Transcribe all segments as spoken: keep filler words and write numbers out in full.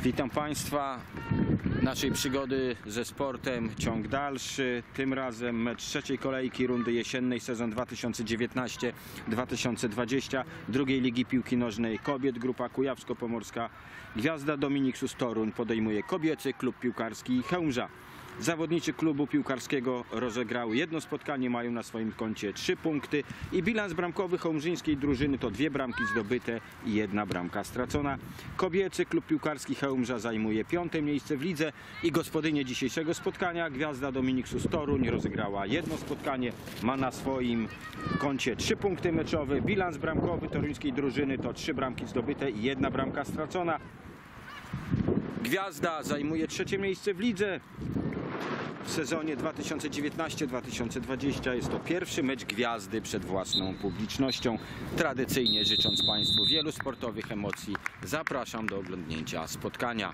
Witam Państwa. Naszej przygody ze sportem ciąg dalszy. Tym razem mecz trzeciej kolejki rundy jesiennej sezon dwa tysiące dziewiętnasty dwa tysiące dwudziesty drugiej Ligi Piłki Nożnej Kobiet. Grupa Kujawsko-Pomorska Gwiazda Dominiksus Toruń podejmuje kobiecy klub piłkarski Chełmża. Zawodnicy klubu piłkarskiego rozegrały jedno spotkanie, mają na swoim koncie trzy punkty i bilans bramkowy chełmżyńskiej drużyny to dwie bramki zdobyte i jedna bramka stracona. Kobiecy klub piłkarski Chełmża zajmuje piąte miejsce w lidze i gospodynie dzisiejszego spotkania Gwiazda Dominiksus Toruń rozegrała jedno spotkanie, ma na swoim koncie trzy punkty meczowe. Bilans bramkowy toruńskiej drużyny to trzy bramki zdobyte i jedna bramka stracona. Gwiazda zajmuje trzecie miejsce w lidze. W sezonie dwa tysiące dziewiętnasty dwa tysiące dwudziesty jest to pierwszy mecz Gwiazdy przed własną publicznością. Tradycyjnie życząc Państwu wielu sportowych emocji, zapraszam do oglądnięcia spotkania.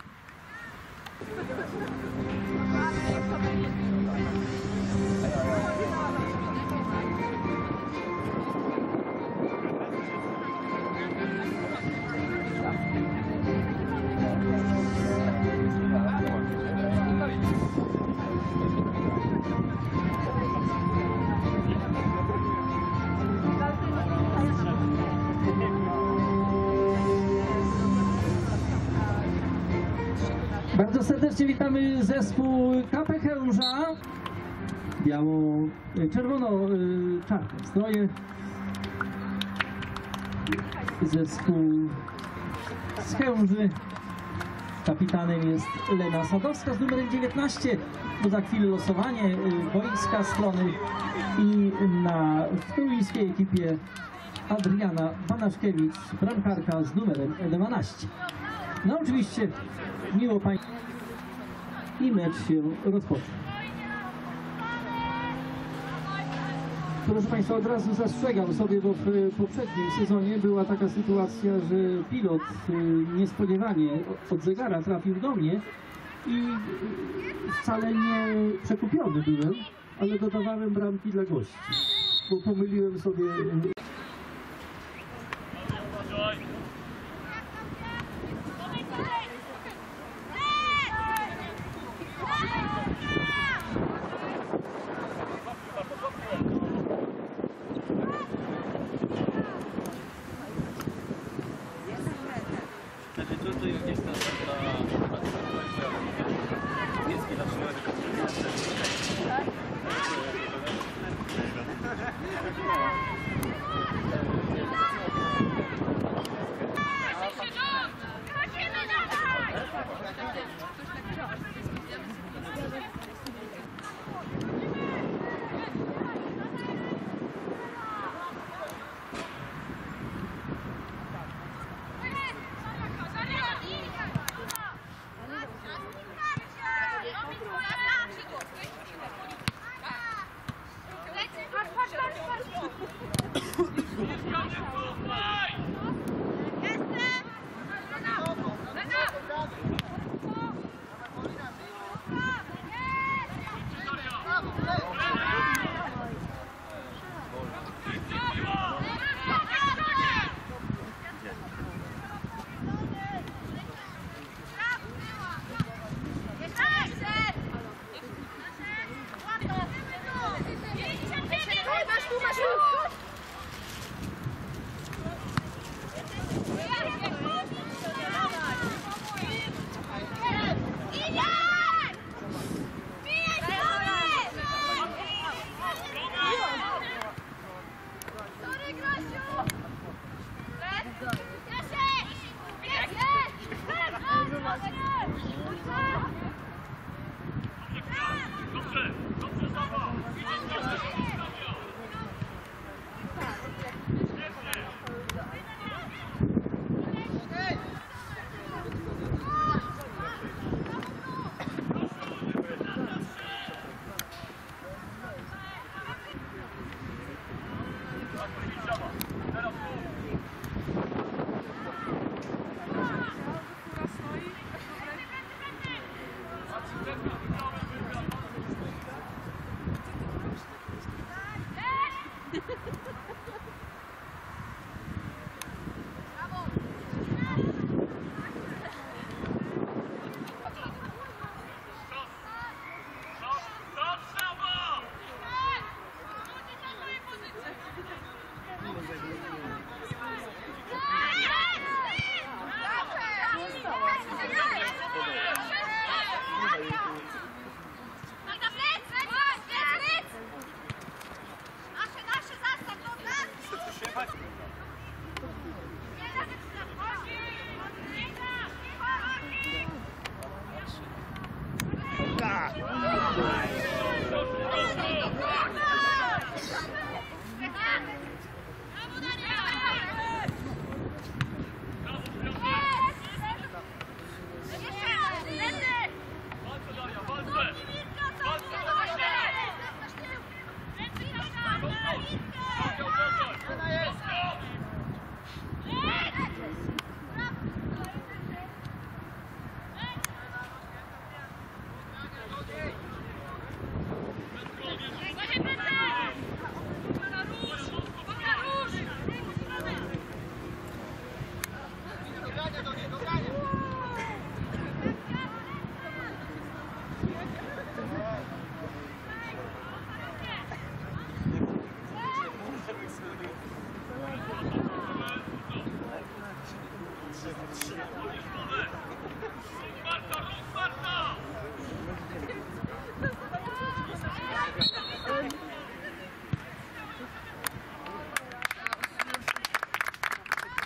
Bardzo serdecznie witamy zespół K P Chełmża. Biało-czerwono-czarne stroje. Zespół z Chełmży. Kapitanem jest Lena Sadowska z numerem dziewiętnaście. Bo za chwilę losowanie boiska strony i na w trójskiej ekipie Adriana Banaszkiewicz, bramkarka z numerem dwanaście. No oczywiście miło Państwu i mecz się rozpocznie. Proszę Państwa, od razu zastrzegam sobie, bo w poprzednim sezonie była taka sytuacja, że pilot niespodziewanie od zegara trafił do mnie i wcale nie przekupiony byłem, ale dodawałem bramki dla gości, bo pomyliłem sobie.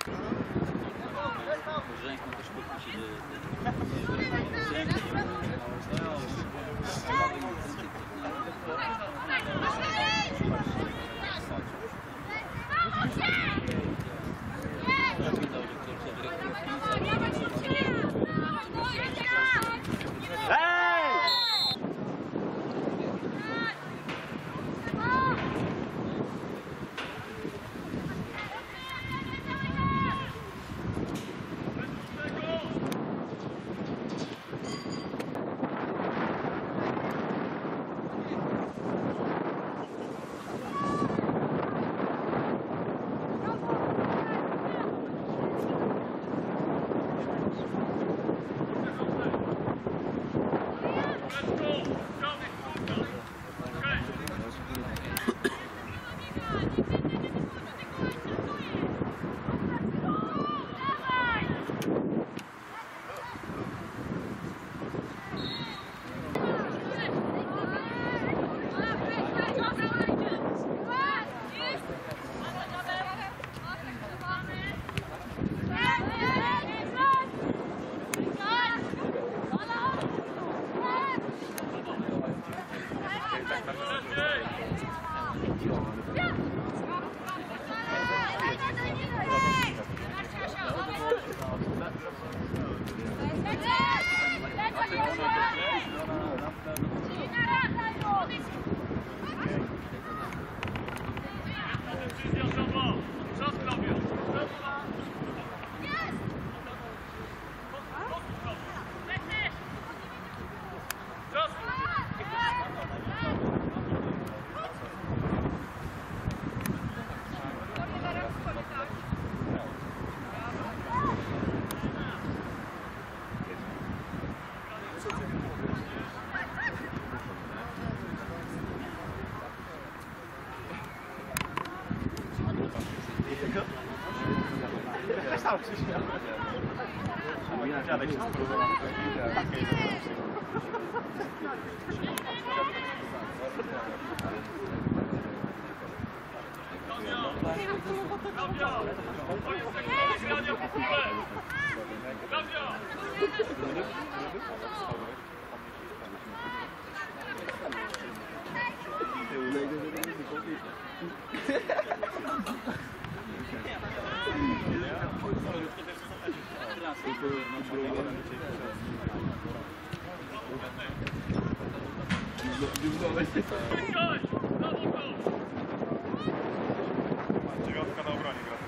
Dziewiątka na obronie gra.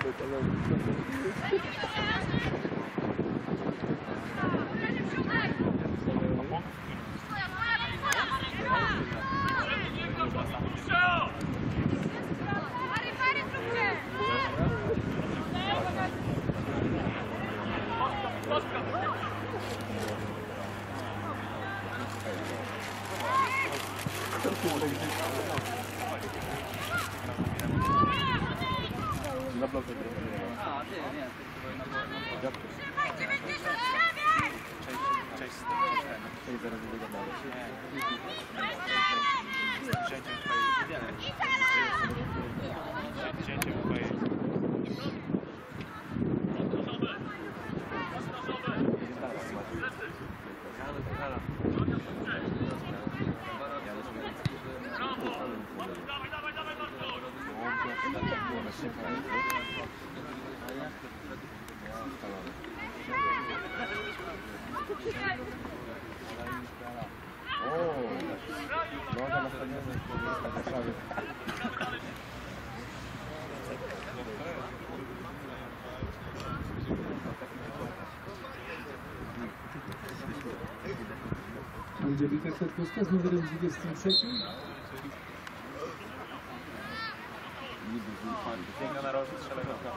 Angelika Kwiatkowska z numerem dwudziestym trzecim. Piękna na rożu, strzelaj go.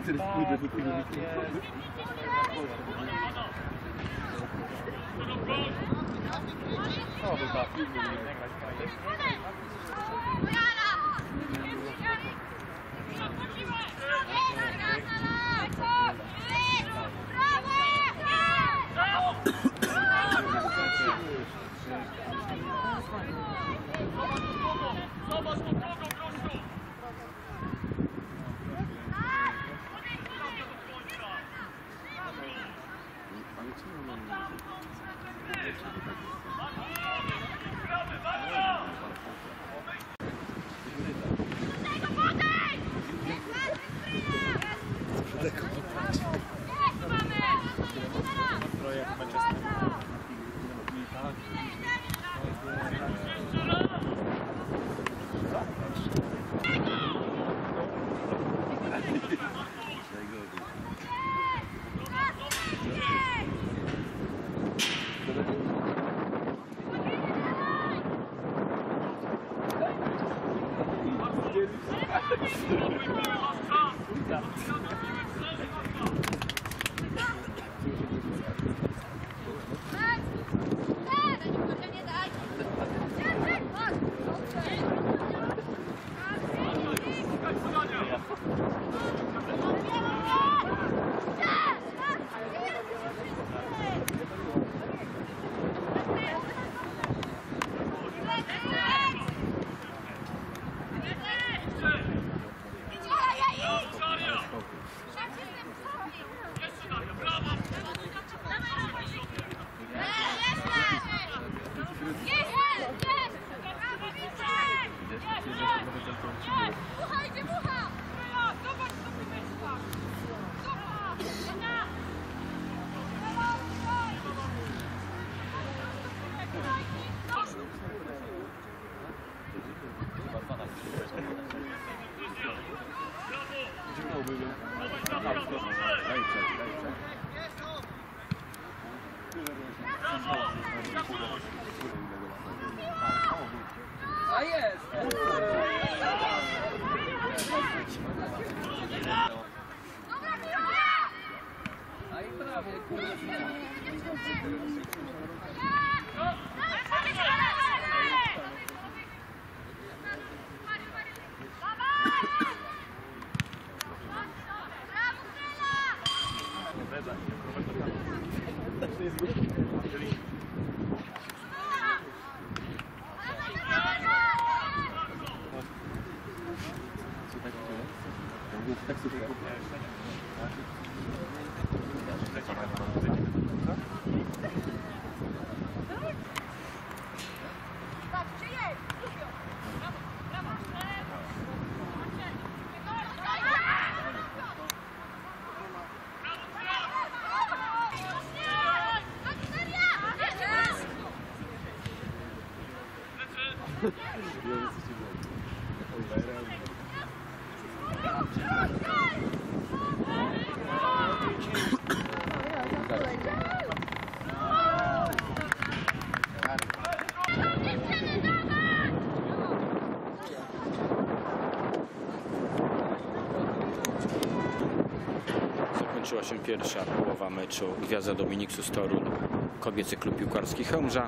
Zakończyła się pierwsza połowa meczu Gwiazda Dominiksu z Toruń, kobiecy klub piłkarski Chełmża.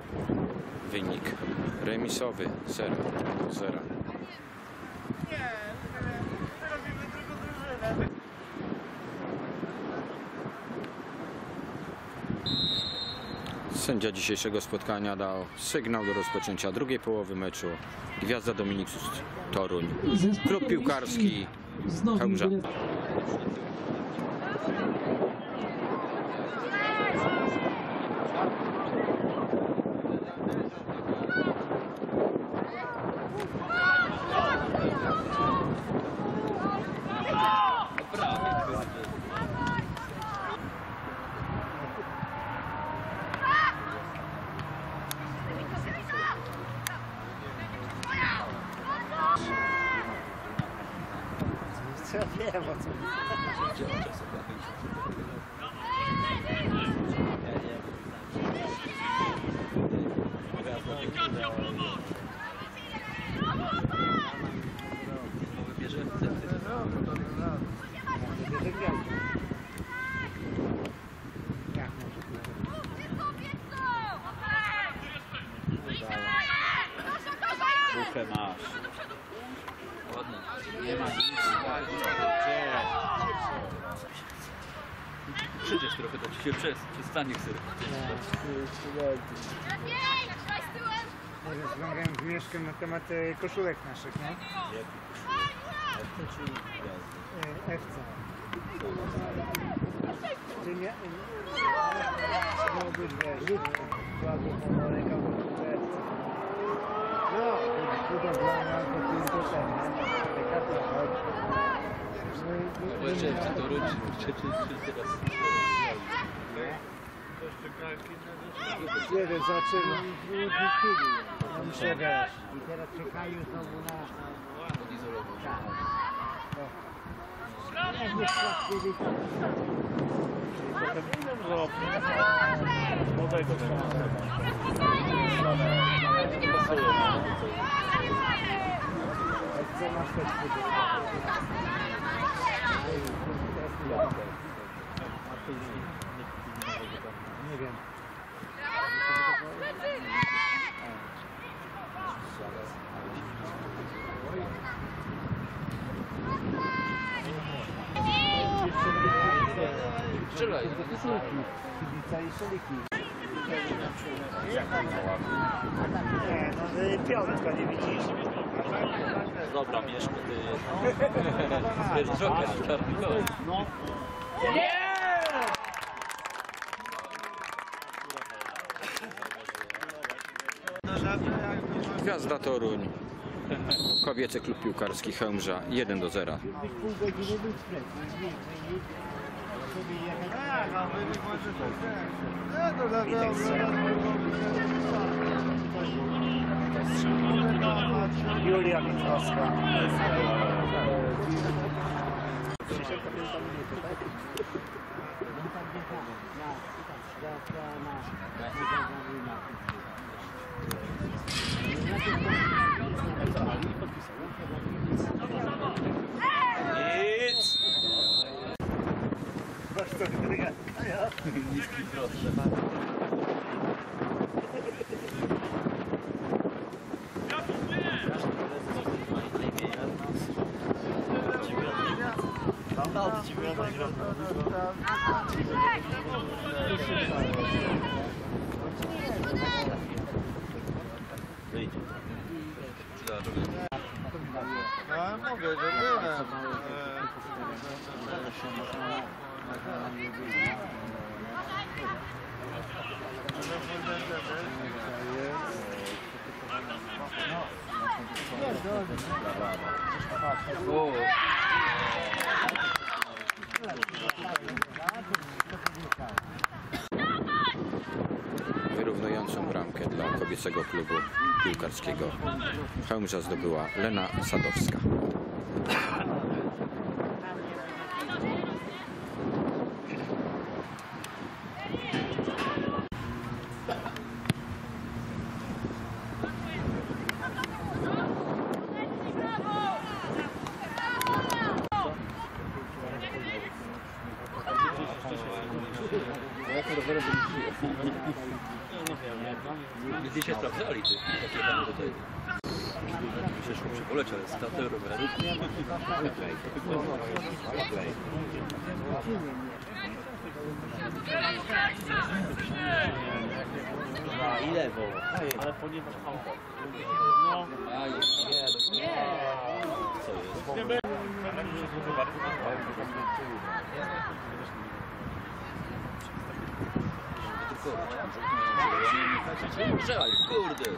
Wynik remisowy zero do zera. Sędzia dzisiejszego spotkania dał sygnał do rozpoczęcia drugiej połowy meczu. Gwiazda Dominiksu z Toruń, klub piłkarski Chełmża. Nie wiem o co. Wybierze Przyjdziesz trochę, to ci się przez, przestanie ksyrek. Rozmawiałem z Mieszkiem na temat e, koszulek naszych, nie? E, F C. Czy nie? Byłoby, wiesz, słabo pomorek albo F C. No, budowlana, to tylko ten, nie? Taka to chodź. Bo jeszcze czy to ruczy, czy, czy, czy teraz... Nie wiem, zobaczymy. No muszę, wiesz. I teraz czekają znowu na... odizolować. Co masz też nie wiem. Strzelaj. Kibica i szaliki. Nie, no piątka nie widzisz. Dobra, Mieszko, ty... To jest Joker, czarny koń. No. Gwiazda Toruń. Kobiecy klub piłkarski Chełmża jeden do zera. Pół godziny był sprzed. Julia Mitrowska. Nic! Niski proszę. Wyjdzie. No mówię, że byłem. O. Wyrównującą bramkę dla kobiecego klubu piłkarskiego Chełmża zdobyła Lena Sadowska. Gdzie się sprawdzali ty? Takie tam tutaj. Przeszło przeboleć, ale statę roweru. I lewo. Ale ponieważ auto. No. A, nie, nie. Co jest? Strzelaj, kurde!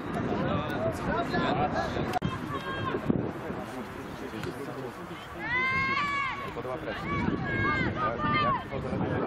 Podoba presja. Jak podoba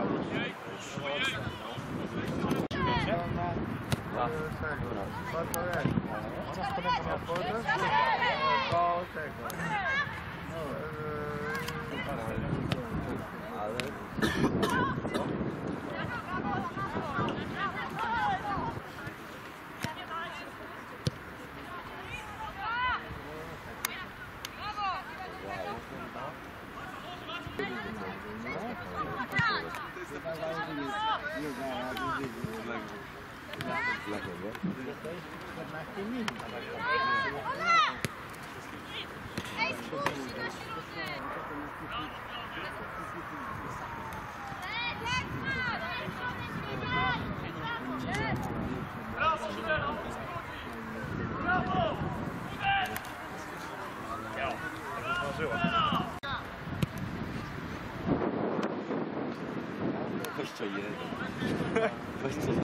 czternaście minut. Jeszcze jeden. Jeszcze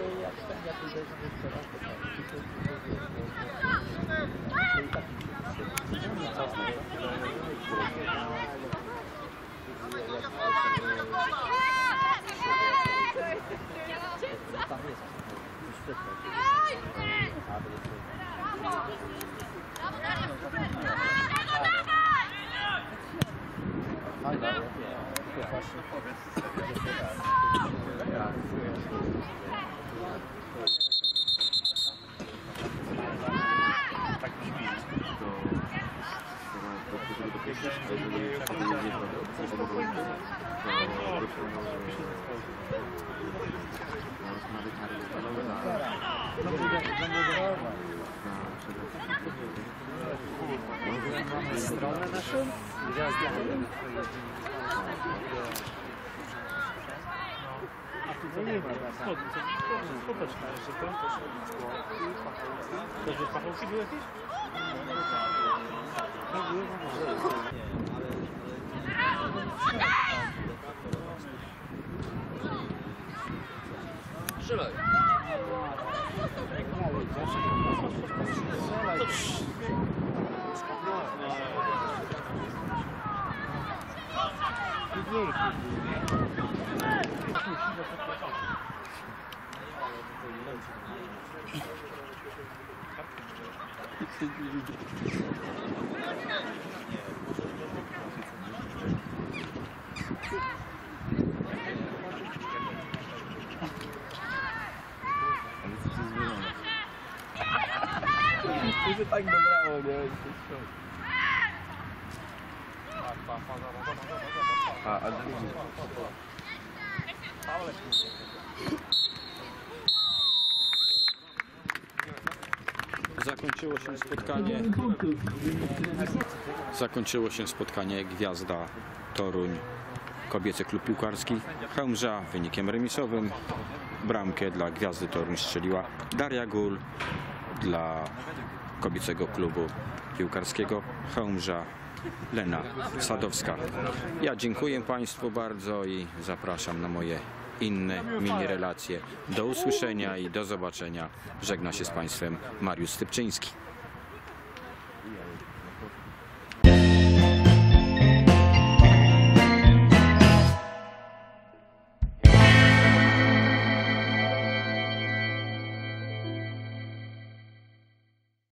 Stronę naszą? No nie ma. Popatrzmy, że to... Dobrze, pachałki były jakieś? No były, strzelaj. To się tak dobrało, nie? A, a Zakończyło się spotkanie. Zakończyło się spotkanie Gwiazda Toruń, kobiecy klub piłkarski Chełmża wynikiem remisowym. Bramkę dla Gwiazdy Toruń strzeliła Daria Gul, dla kobiecego klubu piłkarskiego Chełmża Lena Sadowska. Ja dziękuję Państwu bardzo i zapraszam na moje inne mini relacje. Do usłyszenia i do zobaczenia. Żegna się z Państwem Mariusz Stypczyński.